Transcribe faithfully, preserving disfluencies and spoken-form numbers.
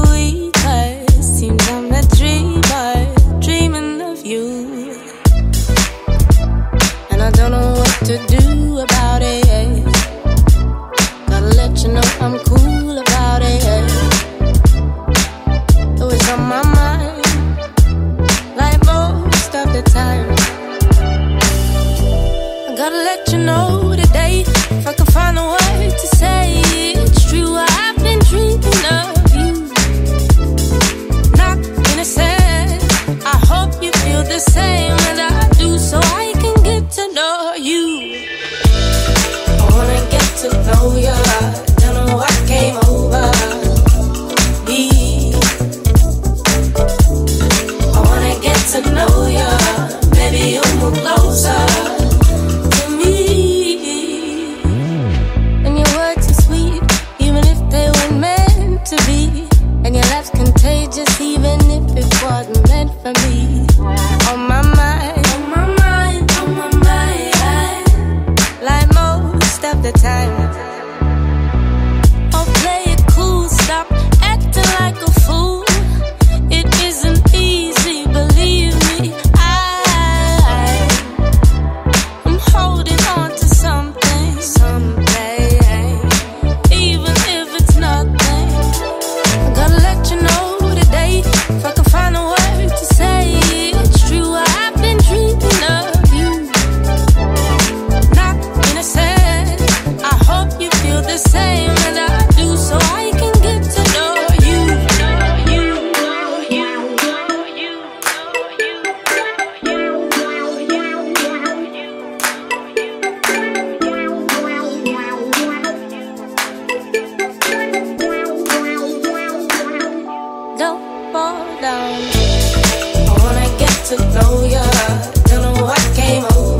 weak, but seems I'm a dreamer, dreaming of you. And I don't know what to do about it. Gotta let you know I'm cool about it. Though it's on my mind, like most of the time. I gotta let you know today, if I can find a word to say it's true. I've been dreaming of you, not innocent. I hope you feel the same as I do, so I can get to know you. I wanna get to know you. Don't know what came over me. I wanna get to know you. Maybe you'll move closer to me. And your words are sweet, even if they weren't meant to be. And your laugh's contagious, even if it wasn't meant for me. On my mind, on my mind, on my mind, like most of the time. Oh, play it cool, stop acting like a fool. It isn't easy, believe me. I, I'm holding on to something, something, even if it's nothing. Gotta let you know today, if I can find a word to say it's true. I've been dreaming of you, not innocent. I hope you feel the same as I do, so I can get to know you. You, you, you, don't fall down. I wanna get to know ya. Don't know what came over